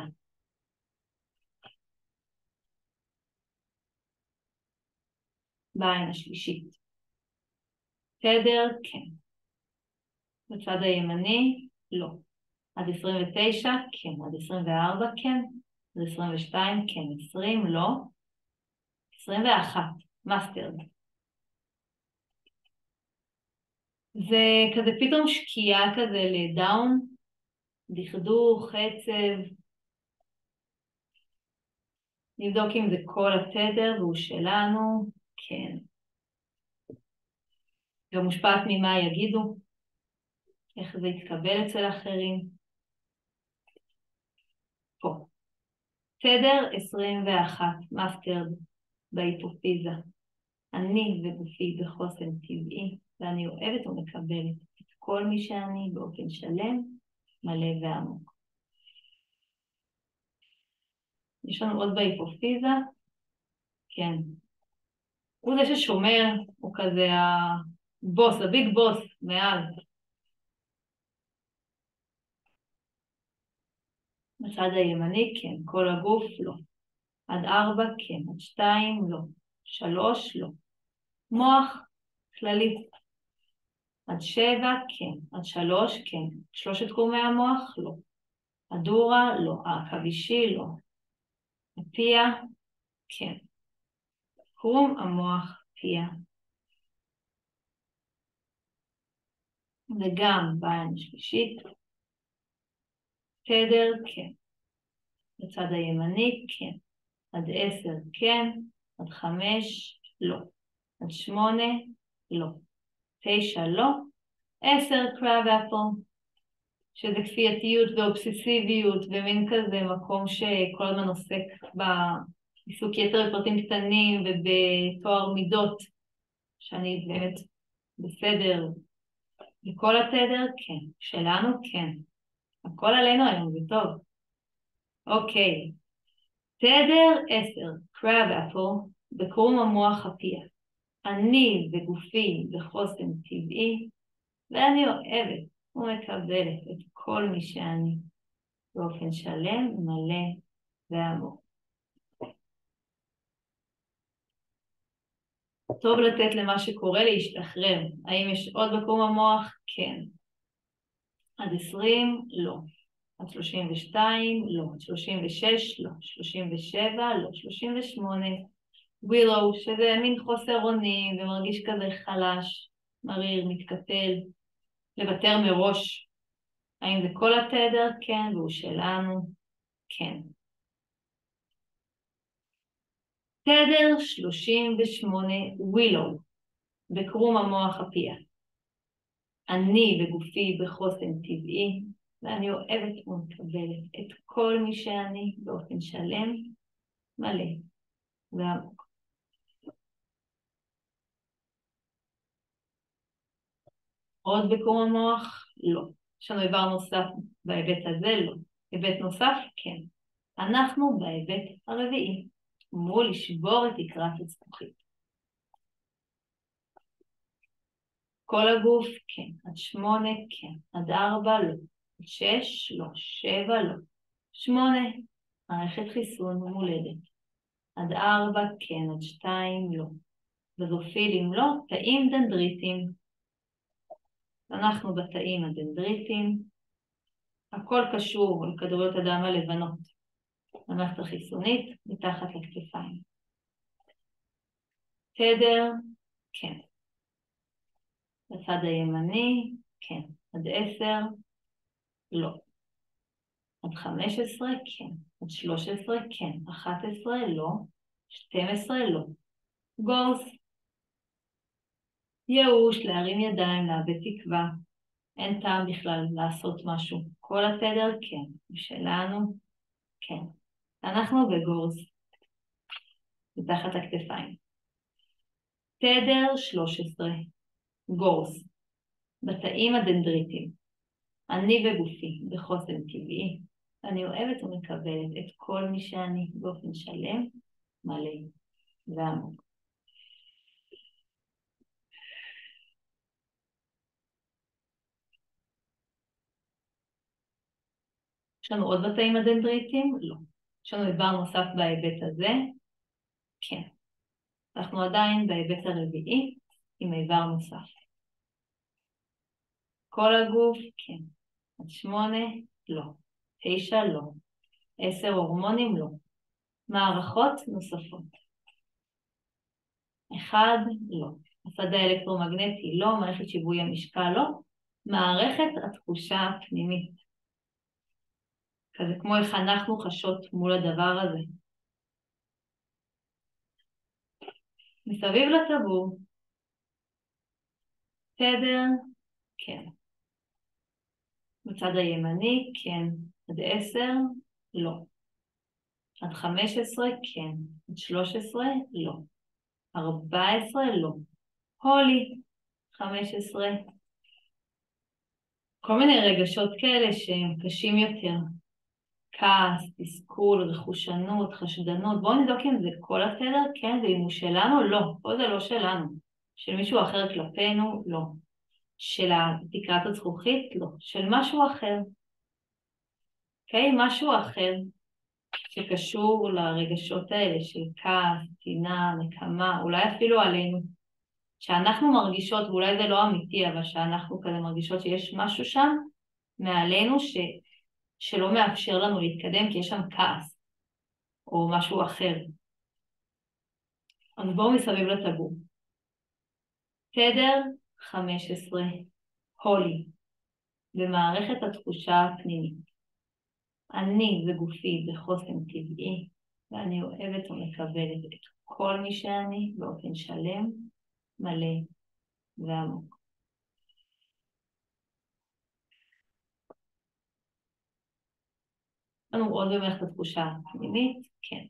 בעין השלישית. תדר, כן. בצד הימני, לא. עד 29, כן. עד 24, כן. עד 22, כן. 20, לא. 21, מאסטרד. זה כזה פתאום שקיעה כזה לדאון, דכדוך, חצב. נבדוק אם זה כל התדר והוא שלנו, כן. גם מושפעת ממה יגידו, איך זה יתקבל אצל אחרים. פה. תדר 21, מאסטרד בהיפופיזה. אני וגופי בחוסן טבעי, ואני אוהבת ומקבלת את כל מי שאני באופן שלם, מלא ועמוק. יש לנו עוד בהיפופיזה? כן. הוא זה ששומר, הוא כזה הבוס, הביג בוס מעל. בצד הימני, כן. כל הגוף, לא. עד 4, כן. עד 2, לא. 3, לא. מוח, כללי. עד 7, כן. עד 3, כן. 3 תחומי המוח, לא. הדורה, לא. העכבישי, לא. הפיה, כן. קרום המוח, פיה. וגם בעין השלישית. תדר, כן. בצד הימני, כן. עד 10, כן. עד 5, לא. עד 8, לא. 9, לא. 10, קראב אפל. שזה כפייתיות ואובססיביות, ומין כזה מקום שכל הזמן עוסק בעיסוק יתר בפרטים קטנים ובתואר מידות, שאני באמת בסדר. וכל התדר, כן. שלנו, כן. הכל עלינו היום, זה טוב. אוקיי. תדר 10, קראב אפל, בקרום המוח הפיה. אני וגופי בחוסן טבעי, ואני אוהבת ומקבלת את כל מי שאני באופן שלם, מלא ועמוק. טוב לתת למה שקורה להשתחרר. האם יש עוד בקרום המוח? כן. עד 20, לא. עד 32, לא. עד 36, לא. 37, לא. 38, ווילו, שזה מין חוסר אונים ומרגיש כזה חלש, מריר, מתקפל, לוותר מראש. האם זה כל התדר? כן, והוא שלנו? כן. תדר 38, ווילו, בקרום המוח הפיה. אני וגופי בחוסן טבעי, ואני אוהבת ומקבלת את כל מי שאני באופן שלם, מלא ועמוק. עוד בקרום המוח? לא. יש לנו איבר נוסף בהיבט הזה? לא. היבט נוסף? כן. אנחנו בהיבט הרביעי. אמרו לשבור את תקרת הזכוכית. כל הגוף? כן. עד 8? כן. עד 4? לא. עד 6? לא. 7? לא. 8? מערכת חיסון מולדת. עד 4? כן. עד 2? לא. בזופילים? לא. תאים דנדריטים. אנחנו בתאים הדנדריטים. הכל קשור לכדוריות הדם הלבנות. המערכת החיסונית מתחת לכתפיים. תדר? כן. בצד הימני? כן. עד 10? לא. עד 15? כן. עד 13? כן. 11? לא. 12? לא. גורס. ייאוש, להרים ידיים, לאבד תקווה. אין טעם בכלל לעשות משהו. כל התדר? כן. ושלנו? כן. אנחנו בגורס. מתחת הכתפיים. תדר 13. גורס. בתאים הדנדריטים. אני וגופי בחוסן טבעי. אני אוהבת ומקבלת את כל מי שאני באופן שלם, מלא ועמוק. יש לנו עוד בתאים הדנדריטים? לא. יש לנו איבר נוסף בהיבט הזה? כן. אנחנו עדיין בהיבט הרביעי עם איבר נוסף. כל הגוף? כן. עד 8? לא. 9? לא. 10 הורמונים? לא. מערכות נוספות. 1? לא. השדה האלקטרומגנטי? לא. מערכת שיווי המשקל? לא. מערכת התחושה הפנימית. כזה כמו איך אנחנו חשות מול הדבר הזה. מסביב לטבור. תדר? כן. בצד הימני? כן. עד 10? לא. עד 15? כן. עד 13? לא. 14? לא. הולי? 15? כל מיני רגשות כאלה שהם קשים יותר. כעס, תסכול, רכושנות, חשדנות. בואו נבדוק אם זה כל התדר, כן, ואם הוא שלנו, לא. פה זה לא שלנו. של מישהו אחר כלפינו, לא. של תקרת הזכוכית, לא. של משהו אחר. אוקיי? משהו אחר שקשור לרגשות האלה של כעס, טינה, נקמה, אולי אפילו עלינו. שאנחנו מרגישות, ואולי זה לא אמיתי, אבל שאנחנו כזה מרגישות שיש משהו שם מעלינו שלא מאפשר לנו להתקדם, כי יש שם כעס, או משהו אחר. אז בואו מסביב לטבור. תדר 15, הולי, במערכת התחושה הפנימית. אני וגופי בחוסן טבעי, ואני אוהבת ומקבלת את כל מי שאני באופן שלם, מלא ועמוק. לנו עוד במערכת התחושה הפנימית, כן.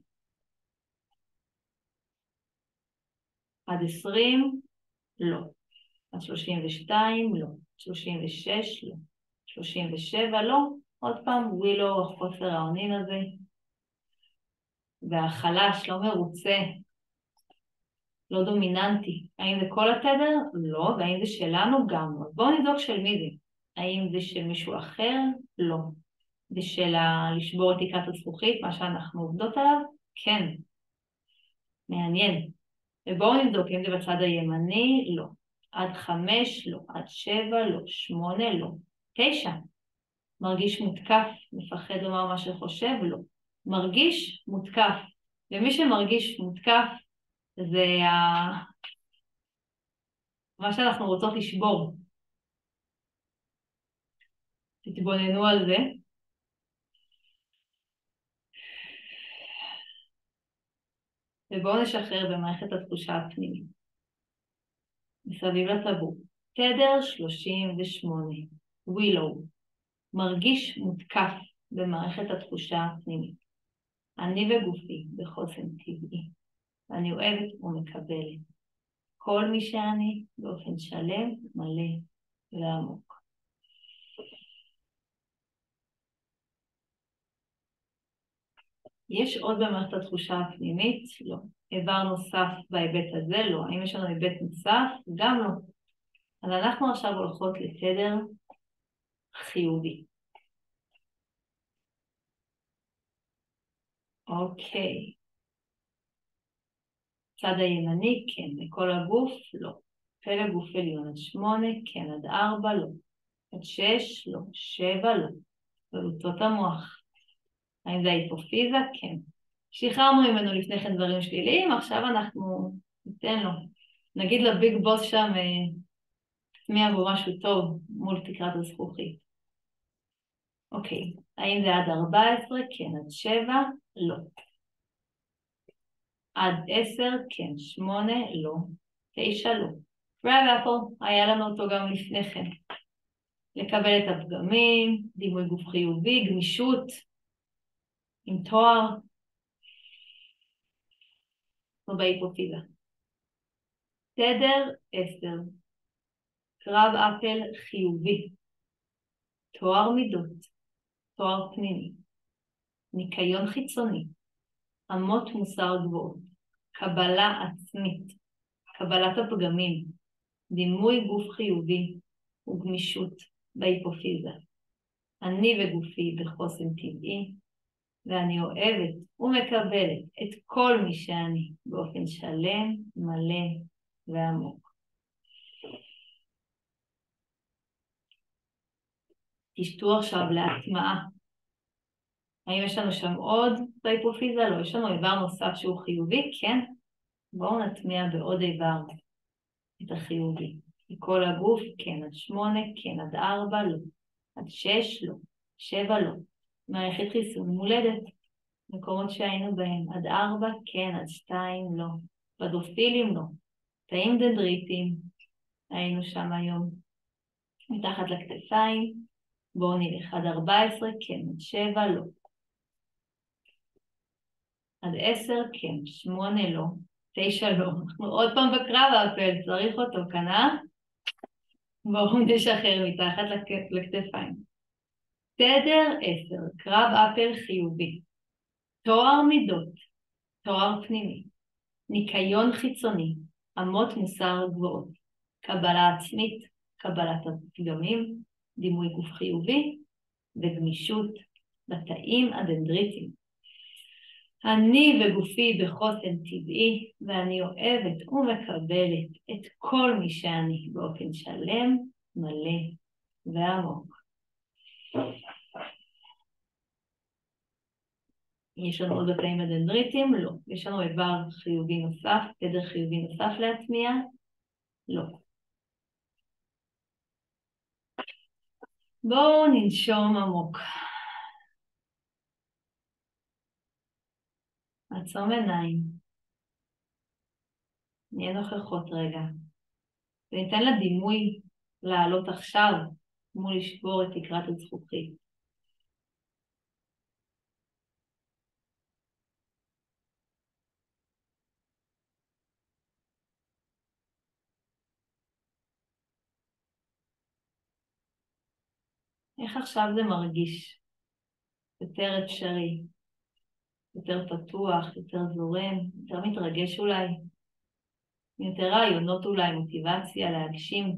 עד 20, לא. עד 32, לא. 36, לא. 37, לא. עוד פעם, ווילו, החוסר האונים הזה. והחלש, לא מרוצה. לא דומיננטי. האם זה כל התדר? לא. והאם זה שלנו? גם לא. בואו נבדוק של מי זה. האם זה של מישהו אחר? לא. זה של לשבור את תקרת הזכוכית, מה שאנחנו עובדות עליו? כן. מעניין. ובואו נבדוק אם זה בצד הימני, לא. עד 5, לא. עד 7, לא. 8, לא. 9. מרגיש מותקף, מפחד לומר מה שחושב, לא. מרגיש מותקף. ומי שמרגיש מותקף זה מה שאנחנו רוצות לשבור. תתבוננו על זה. ובואו נשחרר במערכת התחושה הפנימית. מסביב לטבור. תדר 38. ווילו. מרגיש מותקף במערכת התחושה הפנימית. אני וגופי בחוסן טבעי. אני אוהבת ומקבלת. כל מי שאני באופן שלם, מלא ועמוק. יש עוד במערכת התחושה הפנימית? לא. איבר נוסף בהיבט הזה? לא. האם יש לנו היבט נוסף? גם לא. אז אנחנו עכשיו הולכות לתדר חיובי. אוקיי. צד הימני, כן. לכל הגוף? לא. פלג גוף עליון עד 8, כן. עד 4, לא. עד 6, לא. 7, לא. בלוטות המוח. האם זה ההיפופיזה? כן. שחררנו ממנו לפני כן דברים שליליים, עכשיו אנחנו ניתן לו. נגיד לביג בוס שם, תמיע בו משהו טוב מול תקרת הזכוכית. אוקיי. האם זה עד 14? כן. עד 7? לא. עד 10? כן. 8? לא. 9? לא. קראב אפל, היה לנו אותו גם לפני כן. לקבל את הפגמים, דימוי גוף חיובי, גמישות, עם תואר, כמו בהיפופיזה. תדר 10. קרב אפל חיובי. תואר מידות. תואר פנימי. ניקיון חיצוני. אמות מוסר גבוהות. קבלה עצמית. קבלת הפגמים. דימוי גוף חיובי וגמישות בהיפופיזה. אני וגופי בחוסן טבעי, ואני אוהבת ומקבלת את כל מי שאני באופן שלם, מלא ועמוק. תשתו עכשיו להטמעה. האם יש לנו שם עוד בהיפופיזה? לא. יש לנו איבר נוסף שהוא חיובי? כן. בואו נטמיע בעוד איבר את החיובי. לכל הגוף? כן. עד 8? כן. עד 4? לא. עד 6? לא. 7? לא. מערכת חיסון מולדת. מקומות שהיינו בהם. עד 4? כן. עד 2? לא. פדופילים? לא. תאים דנדריטים. היינו שם היום. מתחת לכתפיים. בואו נלך. עד 14? כן. עד 7? לא. עד 10? כן. 8? לא. 9? לא. אנחנו עוד פעם בקרב האפל, צריך אותו כאן, אה? בואו נשחרר מתחת לכתפיים. תדר 10. קרב אפל חיובי. תואר מידות. תואר פנימי. ניקיון חיצוני. אמות מוסר גבוהות. קבלה עצמית. קבלת הפגמים. דימוי גוף חיובי. וגמישות בתאים הדנדריטיים. אני וגופי בחוסן טבעי, ואני אוהבת ומקבלת את כל מי שאני באופן שלם, מלא ועמוק. יש לנו עוד בתאים הדנדריטיים? לא. יש לנו איבר חיובי נוסף, תדר חיובי נוסף להטמיע? לא. בואו ננשום עמוק. עצום עיניים. נהיה נוכחות רגע. וניתן לדימוי לעלות עכשיו, מול לשבור את תקרת הזכוכית. איך עכשיו זה מרגיש? יותר אפשרי, יותר פתוח, יותר זורם, יותר מתרגש אולי, יותר רעיונות אולי, מוטיבציה להגשים.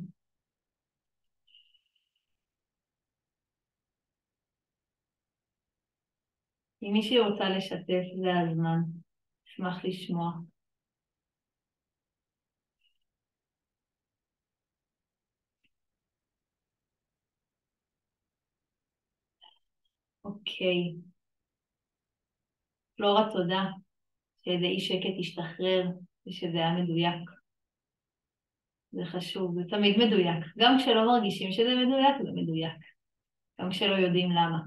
אם מישהי רוצה לשתף זה הזמן, אשמח לשמוע. אוקיי. פלורה, תודה שאיזה אי שקט ישתחרר ושזה היה מדויק. זה חשוב, זה תמיד מדויק. גם כשלא מרגישים שזה מדויק, זה מדויק. גם כשלא יודעים למה.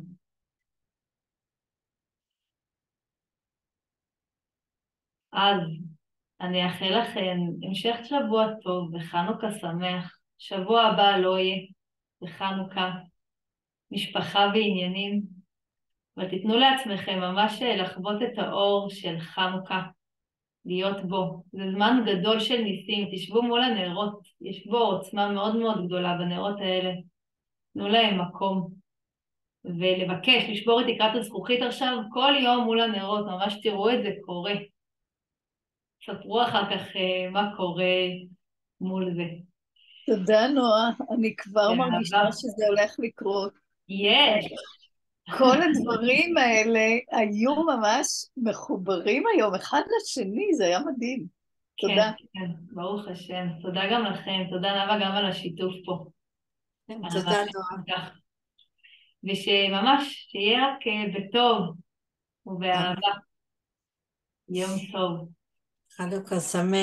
אז אני אאחל לכם המשך שבוע טוב וחנוכה שמח. שבוע הבא לא יהיה בחנוכה, משפחה ועניינים, ותיתנו לעצמכם ממש לחוות את האור של חנוכה, להיות בו. זה זמן גדול של ניסים, תשבו מול הנרות, יש בו עוצמה מאוד מאוד גדולה בנרות האלה. תנו להם מקום, ולבקש, לשבור את תקרת הזכוכית עכשיו, כל יום מול הנרות, ממש תראו את זה קורה. ספרו אחר כך מה קורה מול זה. תודה, נועה. אני כבר מרגישה שזה הולך לקרות. יש. כל הדברים האלה היו ממש מחוברים היום, אחד לשני, זה היה מדהים. תודה. כן, ברוך השם. תודה גם לכם, תודה נאווה גם על השיתוף פה. תודה, נועה. ושממש, שיהיה רק בטוב ובאהבה. יום טוב. חנוכה שמח.